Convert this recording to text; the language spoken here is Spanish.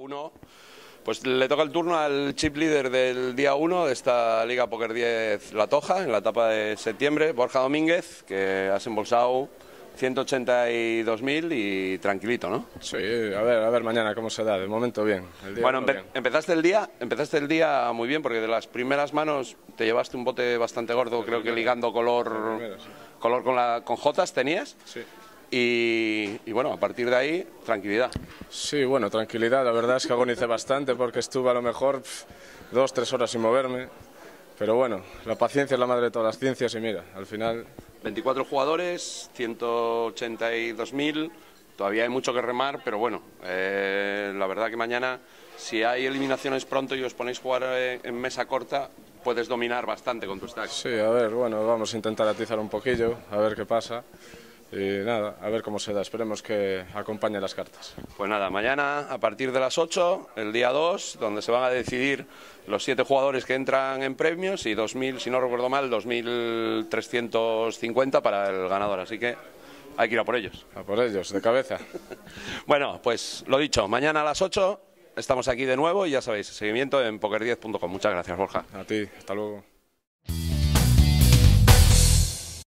1, pues le toca el turno al chip líder del día 1 de esta Liga Póker 10 La Toja, en la etapa de septiembre, Borja Domínguez, que has embolsado 182.000 y tranquilito, ¿no? Sí, a ver mañana cómo se da, de momento bien. Bueno, empezaste el día muy bien, porque de las primeras manos te llevaste un bote bastante gordo, creo que ligando color con jotas tenías. Sí. Y bueno, a partir de ahí, tranquilidad. Sí, bueno, tranquilidad, la verdad es que agonicé bastante porque estuve a lo mejor 2-3 horas sin moverme, pero bueno, la paciencia es la madre de todas las ciencias y mira, al final... 24 jugadores, 182.000, todavía hay mucho que remar, pero bueno, la verdad que mañana, si hay eliminaciones pronto y os ponéis a jugar en mesa corta, puedes dominar bastante con tu stack. Sí, a ver, bueno, vamos a intentar atizar un poquillo, a ver qué pasa. Y nada, a ver cómo se da, esperemos que acompañe las cartas. Pues nada, mañana a partir de las 8, el día 2, donde se van a decidir los 7 jugadores que entran en premios y 2.000, si no recuerdo mal, 2.350 para el ganador, así que hay que ir a por ellos. A por ellos, de cabeza. Bueno, pues lo dicho, mañana a las 8 estamos aquí de nuevo y ya sabéis, seguimiento en poker10.com. Muchas gracias, Borja. A ti, hasta luego.